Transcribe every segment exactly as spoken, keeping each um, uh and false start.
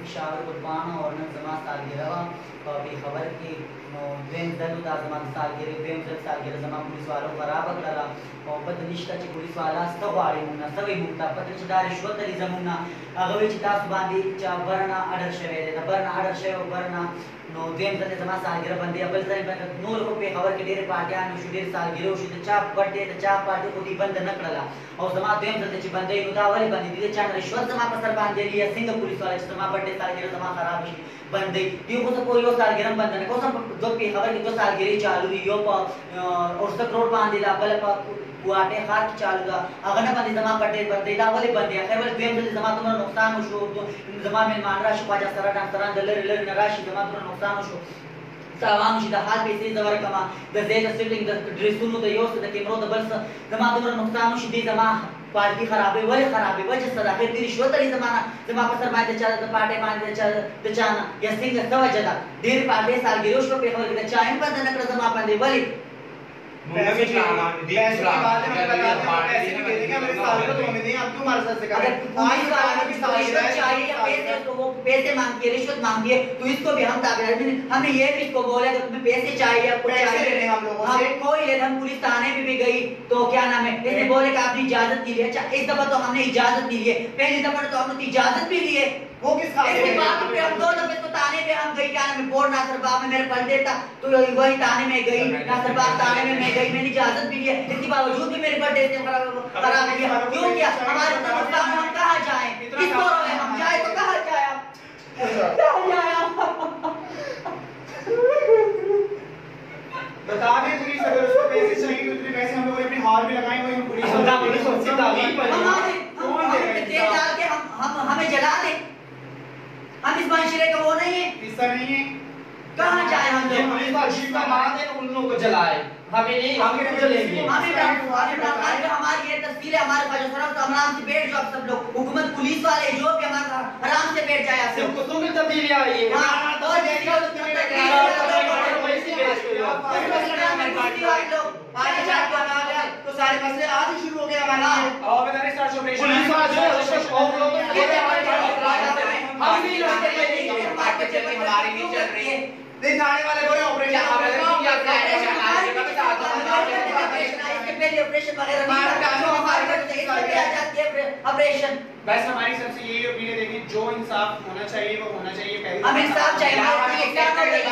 पेशावर को पाना और न जमा सालगिरह भी खबर की वेम दल दा जमान सालगिरह वेम दल सालगिरह जमा पुलिस वालों खराब करा और बदनिश्ता ची पुलिस वाला सवारी मुना सवे मुंता पत्रिका रिश्वत ली जमुना अगवे ची तास बांधी चा बरना अडर शवे दा बरना अडर शवे बरना नो वेम दल जमा सालगिरह बंदी अबल से नूर को पे खबर के डेरे पार्टियां नु शुदेर सालगिरह शुद चा बर्थडे चा चा पार्टी खुदी बंद न कळला और जमा वेम दल ची बंदे उदावली बंदी दी चा रिश्वत जमा पसर बांधे लिया सिंग पुलिस वाले जमा बर्थडे सालगिरह जमा खराब शी बंदे यो को सब कोई सालगिरह बंद न को सब जो पे खबर की जो सालगिरह चालू यो और सब करोड़ बांधीला बल गुआटे हाथ चालू दा अगर न बंदी जमा बर्थडे बंदे दा वाले बंदे खैर वाले वेम दल जमा तुम्हारा नुकसान हो शो जमा में मान राशि पाजा सरा डां सरा दलर लर न राशि जमा तुम्हारा नुकसान हो शो सावाम जी दा हाल पे से जवर कमा द जेल सिटिंग द ड्रेसुनु द योस द कैमरो द बल्स जमा तुम्हारा नुकसान हो शी जमा पार्टी खराब है वले खराब है वजह सदा के तेरी रिश्वत ली जमाना जमा पसर माय द चल द पार्टी मान द चल द चाना या सिंग सवजदा देर पार्टी साल गिरोश पे खबर के चाइन पर न कर जमा पंदे वली पैसे की पैसे की बात है मैं बता रहा हूं पैसे की देंगे मेरे साल को तो हमें नहीं हम क्यों हमारे साथ से करें आज वाला भी रिश्वत चाहिए या पैसे तो वो पैसे मांगती है रिश्वत मांगती है तो इसको भी हम ताकत हमने ये भी इसको बोला कि तुम्हें पैसे चाहिए या कुछ चाहिए हम लोगों से कोई ले हम पुलिस थाने भी भी गई तो क्या नाम है इसने बोले कि आपने इजाजत ली है अच्छा इस दफा तो हमने इजाजत नहीं ली है पहली दफा तो हमने इजाजत भी ली है वो किस काम के बात पे हम दो दफे तो थाने पे हम गई क्या नाम है बोर्ड नासर बाग में मेरे पल देता तो वही थाने में गई नासर बाग थाने में मैं गई मैंने इजाजत भी ली है इसके बावजूद भी मेरे बर्थडे से खराब किया क्यों किया हमारे तो नुकसान हम कहां जाएं किसको रोए हम जाए तो कहां जाए आप कहां जाए आप बता दें पुलिस अगर उसको पैसे चाहिए तो उतने पैसे हम लोग अपने हार में लगाए वही हम पुलिस हमदा पुलिस उससे तावील पर हमारे कौन दे तेल डाल के हम हम हमें जला दे हम इस माशरे का वो नहीं है हिस्सा नहीं है कहां जाए हम ये पुलिस वाले का मान है उन लोगों को जलाए हमें नहीं हम क्यों जलेंगे हमें हमारे हमारी ये तस्वीर है हमारे पास सरफ आराम से बैठ जाओ सब लोग हुकूमत पुलिस वाले जो भी हमारा आराम से बैठ जाए सिर्फ कुछ में तब्दीली आई है हां तो देखो तो सारे मसले आज ही शुरू हो गए हमारे और बता रहे स्टार्ट ऑपरेशन पुलिस वाले और लोग हम भी लड़ते हैं मार्केट चल रही हमारी नहीं चल रही है नहीं थाने वाले बोले ऑपरेशन क्या क्या इसके पहले ऑपरेशन वगैरह ऑपरेशन बस हमारी सबसे यही अपील है देखिए जो इंसाफ होना चाहिए वो होना चाहिए पहले हमें इंसाफ चाहिए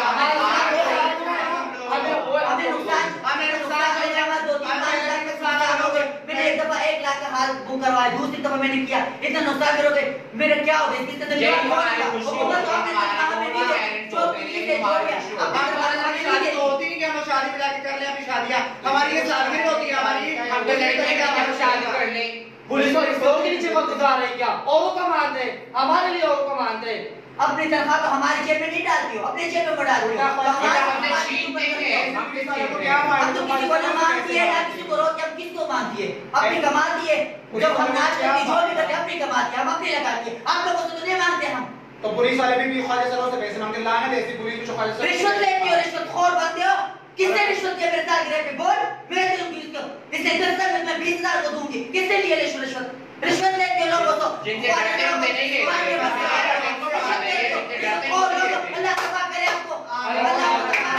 हमें हमें नुकसान हमें नुकसान हो जाएगा दो तीन लाख का नुकसान हो गया मैंने एक दफा एक लाख का हाल बुक करवाया दूसरी दफा मैंने किया इतना नुकसान करोगे मेरे क्या हो गया इससे तो हुकूमत आपने हमें नहीं दे जो पुलिस है जो भी अपने शादी तो होती नहीं कि हम शादी में जाके कर ले अपनी शादियां हमारी ये सालगिरह होती है हमारी हम तो लड़के का हम शादी कर ले पुलिस वाले इसको के नीचे वक्त गुजार रहे क्या और वो कमाते हमारे लिए और कमाते अपनी तनख्वाह तो हमारी जेब में नहीं डालती हो अपने जेब में डालती हो हमने छीन देंगे हम किस को क्या हम तो किसी को ना मानती है ना किसी को रोक हम किसको मानती है अपनी कमाती है जब हम नाच करती जो भी करते अपनी कमाती है हम अपनी लगाती है आप लोगों से तो नहीं मांगते हम तो पुलिस वाले भी ख्वाजा सरों से पैसे मांगते लाने ऐसी पुलिस जो ख्वाजा रिश्वत लेते हो रिश्वतखोर बनते हो किसने रिश्वत दिया मेरे सालगिरह पे बोल मैं दूंगी इसको इससे दस हजार मैं बीस हजार को दूंगी किसने लिए रिश्वत रिश्वत लेते हो लोगों को जिनके करते हम देंगे और लोग अल्लाह तबाह करे आपको अल्लाह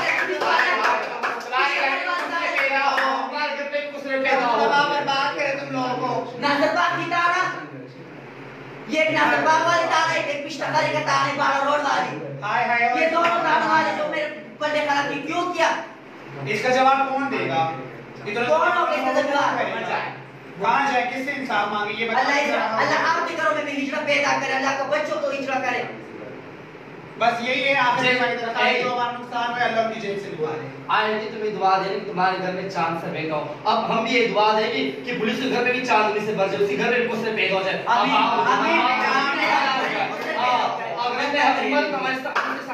बर्बाद करे तुम लोगों को नासरबाग की ताना ये एक नासरबाग वाली ताना एक पिछताकारी का ताना बारह रोड वाली हाय हाय ये दोनों ताना वाले जो मेरे पल्ले खराब की क्यों किया इसका जवाब कौन देगा इतना कौन होगा इसका जवाब कहां जाए किससे इंसाफ मांगे ये अल्लाह अल्लाह आपके घरों में भी हिजरत पैदा करे अल्लाह का बच्चों को हिजरत करे बस यही है आखिरी हमारी तरफ से जो हमारा नुकसान हुआ अल्लाह की जेब से दुआ है आए जी तुम्हें दुआ दे कि तुम्हारे घर में चांद से पैदा हो अब हम भी ये दुआ देंगे कि पुलिस के घर में भी चांदनी से भर जाए उसी घर में भी उससे पैदा हो जाए आमीन आमीन अगर मैं हमारे